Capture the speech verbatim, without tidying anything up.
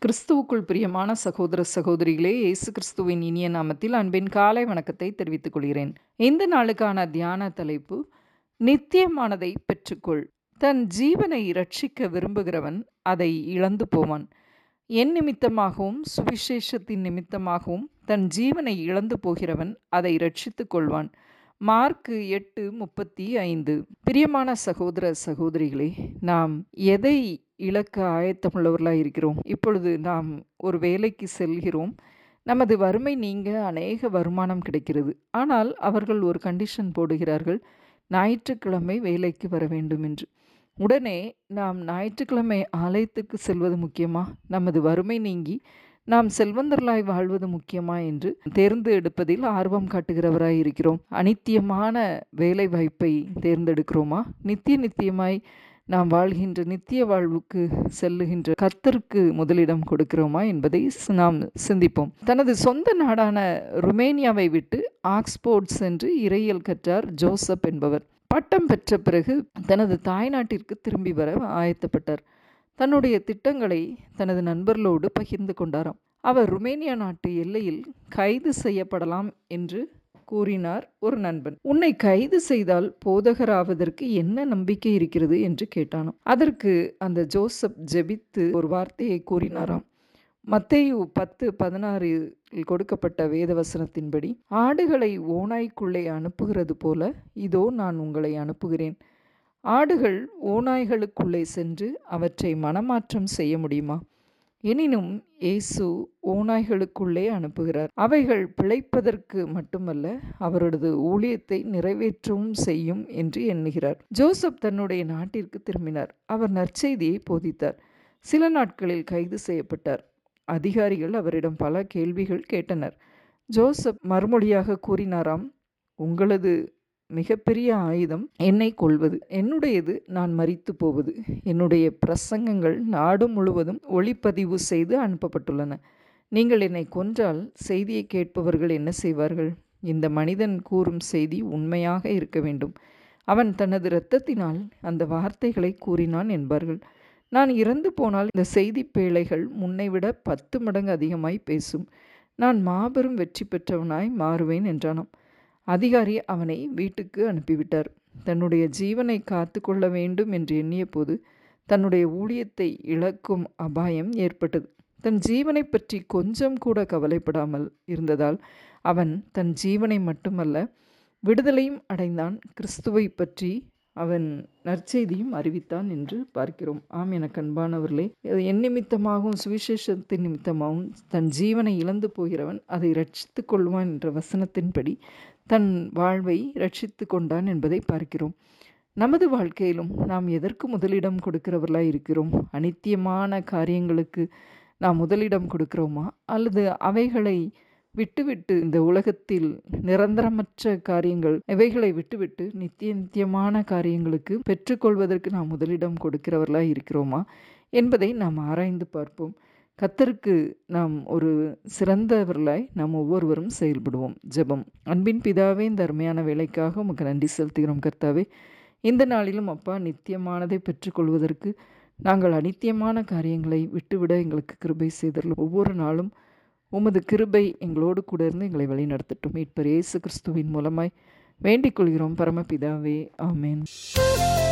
கிறிஸ்துவுக்குள் பிரியமான சகோதர சகோதரிகளே, இயேசு கிறிஸ்துவின் இனிய நாமத்தில் அன்பின் காலை வணக்கத்தை தெரிவித்துக் கொள்கிறேன். இந்த நாளுக்கான தியான தலைப்பு, நித்தியமானதை பெற்றுக்கொள். தன் ஜீவனை இரட்சிக்க விரும்புகிறவன் அதை இழந்து போவான். என் நிமித்தமாகவும் சுவிசேஷத்தின் நிமித்தமாகவும் தன் ஜீவனை இழந்து போகிறவன் அதை இரட்சித்துக் கொள்வான். மார்க்கு எட்டு முப்பத்தி ஐந்து. பிரியமான சகோதர சகோதரிகளே, நாம் எதை இழக்க ஆயத்தமுள்ளவர்களாக இருக்கிறோம்? இப்பொழுது நாம் ஒரு வேலைக்கு செல்கிறோம். நமது வறுமை நீங்க அநேக வருமானம் கிடைக்கிறது. ஆனால் அவர்கள் ஒரு கண்டிஷன் போடுகிறார்கள், ஞாயிற்றுக்கிழமை வேலைக்கு வர வேண்டும் என்று. உடனே நாம் ஞாயிற்றுக்கிழமை ஆலயத்துக்கு செல்வது முக்கியமா, நமது வறுமை நீங்கி நாம் செல்வந்தர்களாய் வாழ்வது முக்கியமா என்று தேர்ந்து எடுப்பதில் ஆர்வம் காட்டுகிறவராய் இருக்கிறோம். அநித்தியமான வேலை வாய்ப்பை தேர்ந்தெடுக்கிறோமா, நித்திய நித்தியமாய் நாம் வாழ்கின்ற நித்திய வாழ்வுக்கு செல்லுகின்ற கர்த்தருக்கு முதலிடம் கொடுக்கிறோமா என்பதை நாம் சிந்திப்போம். தனது சொந்த நாடான ருமேனியாவை விட்டு ஆக்ஸ்போர்ட் சென்று இறையியல் கற்றார் ஜோசப் என்பவர். பட்டம் பெற்ற பிறகு தனது தாய்நாட்டிற்கு திரும்பி வர ஆயத்தப்பட்டார். தன்னுடைய திட்டங்களை தனது நண்பர்களோடு பகிர்ந்து கொண்டாராம். அவர் ருமேனியா நாட்டு எல்லையில் கைது செய்யப்படலாம் என்று கூறினார் ஒரு நண்பன். உன்னை கைது செய்தால் போதகராவதற்கு என்ன நம்பிக்கை இருக்கிறது என்று கேட்டானாம். அதற்கு அந்த ஜோசப் ஜெபித்து ஒரு வார்த்தையை கூறினாராம். மத்தேயு பத்து பதினாறில் கொடுக்கப்பட்ட வேதவசனத்தின்படி, ஆடுகளை ஓநாய்க்குள்ளே அனுப்புகிறது போல இதோ நான் உங்களை அனுப்புகிறேன். ஆடுகள் ஓநாய்களுக்குள்ளே சென்று அவற்றை மனமாற்றம் செய்ய முடியுமா? எனினும் இயேசு ஓநாய்களுக்குள்ளே அனுப்புகிறார். அவைகள் பிழைப்பதற்கு மட்டுமல்ல, அவரது ஊழியத்தை நிறைவேற்றவும் செய்யும் என்று எண்ணுகிறார். ஜோசப் தன்னுடைய நாட்டிற்கு திரும்பினார். அவர் நற்செய்தியை போதித்தார். சில நாட்களில் கைது செய்யப்பட்டார். அதிகாரிகள் அவரிடம் பல கேள்விகள் கேட்டனர். ஜோசப் மறுமொழியாக கூறினாராம், உங்களது மிகப்பெரிய ஆயுதம் என்னை கொல்வது, என்னுடையது நான் மரித்து போவது. என்னுடைய பிரசங்கங்கள் நாடு முழுவதும் ஒளிப்பதிவு செய்து அனுப்பப்பட்டுள்ளன. நீங்கள் என்னை கொன்றால் செய்தியை கேட்பவர்கள் என்ன செய்வார்கள்? இந்த மனிதன் கூறும் செய்தி உண்மையாக இருக்க வேண்டும். அவன் தனது இரத்தத்தினால் அந்த வார்த்தைகளை கூறினான் என்பார்கள். நான் இறந்து போனால் இந்த செய்தி பேழைகள் முன்னைவிட பத்து மடங்கு அதிகமாய் பேசும். நான் மாபெரும் வெற்றி பெற்றவனாய் மாறுவேன் என்றானாம். அதிகாரி அவனை வீட்டுக்கு அனுப்பிவிட்டார். தன்னுடைய ஜீவனை காத்து கொள்ள வேண்டும் என்று எண்ணிய போது தன்னுடைய ஊழியத்தை இழக்கும் அபாயம் ஏற்பட்டது. தன் ஜீவனை பற்றி கொஞ்சம் கூட கவலைப்படாமல் இருந்ததால் அவன் தன் ஜீவனை மட்டுமல்ல, விடுதலையும் அடைந்தான். கிறிஸ்துவை பற்றி அவன் நற்செய்தியும் அறிவித்தான் என்று பார்க்கிறோம். ஆம், எனக்கு அன்பானவர்களே, என் நிமித்தமாகவும் சுவிசேஷத்தின் நிமித்தமாகவும் தன் ஜீவனை இழந்து போகிறவன் அதை இரட்சித்து கொள்வான் என்ற வசனத்தின்படி தன் வாழ்வை இரட்சித்து கொண்டான் என்பதை பார்க்கிறோம். நமது வாழ்க்கையிலும் நாம் எதற்கு முதலிடம் கொடுக்கிறவர்களாய் இருக்கிறோம்? அநித்தியமான காரியங்களுக்கு நாம் முதலிடம் கொடுக்கிறோமா, அல்லது அவைகளை விட்டுவிட்டு இந்த உலகத்தில் நிரந்தரமற்ற காரியங்கள் இவைகளை விட்டுவிட்டு நித்திய நித்தியமான காரியங்களுக்கு பெற்றுக்கொள்வதற்கு நாம் முதலிடம் கொடுக்கிறவர்களாய் இருக்கிறோமா என்பதை நாம் ஆராய்ந்து பார்ப்போம். கர்த்தருக்கு நாம் ஒரு சிறந்தவர்களாய் நாம் ஒவ்வொருவரும் செயல்படுவோம். ஜெபம். அன்பின் பிதாவே, இந்த அருமையான வேலைக்காக உமக்கு நன்றி செலுத்துகிறோம் கர்த்தாவே. இந்த நாளிலும் அப்பா, நித்தியமானதை பெற்றுக்கொள்வதற்கு நாங்கள் அநித்தியமான காரியங்களை விட்டுவிட எங்களுக்கு கிருபை செய்தருளும். ஒவ்வொரு நாளும் உமது கிருபை எங்களோடு கூட இருந்து எங்களை வழி நடத்தட்டும். மீட்பர் இயேசு கிறிஸ்துவின் மூலமாய் வேண்டிக் கொள்கிறோம் பரமபிதாவே, ஆமென்.